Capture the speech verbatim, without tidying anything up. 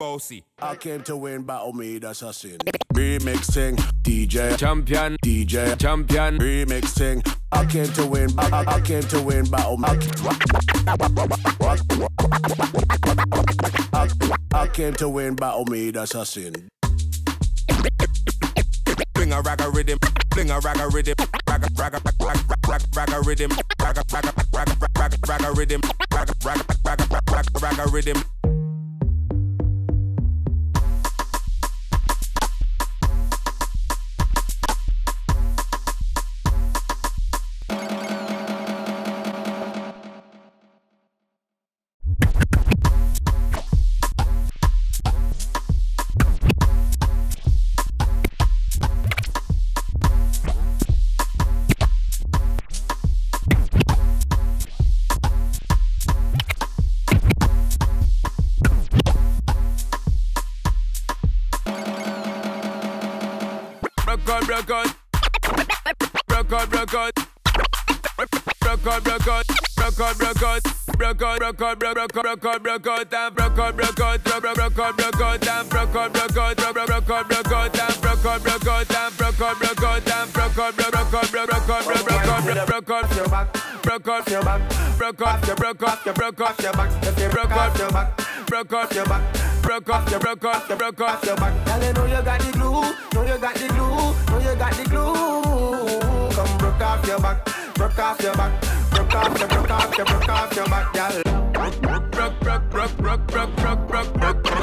bossy. I came to win, battle me, that's a sin. Remixing, D J Champion, D J champion. Remixing, I came to win, I, I, I came to win, battle me. I, I came to win, battle me, that's a sin. Bring a rag a rhythm, bring a rag a rhythm, rag a rag a rag rag rag a rhythm, rag a rag a rag rag rag a rhythm, rag a rag rag rag rag a rhythm. Broke out, broke out, broke out, broke out, broke out, broke out, broke out, broke out, broke out, broke out, broke out, broke out, broke out, broke out, and broke out, broke out, broke out, broke out, broke out, and broke out, broke out, broke out, broke out, broke out, and broke out, broke out, and broke out, broke out, and broke out, broke out, broke out, broke out, broke out, broke out your back, broke out your back, broke out your broke out your broke out your back, broke out your back, broke out your back. Broke off your, broke off your, broke off your back. Girl, you know you got the glue, know you got the glue, know you got the glue. Come broke off your back, broke off your back, broke off your, broke off your, broke off your back, girl. Broke, broke, broke, broke, broke, broke, broke, broke, broke.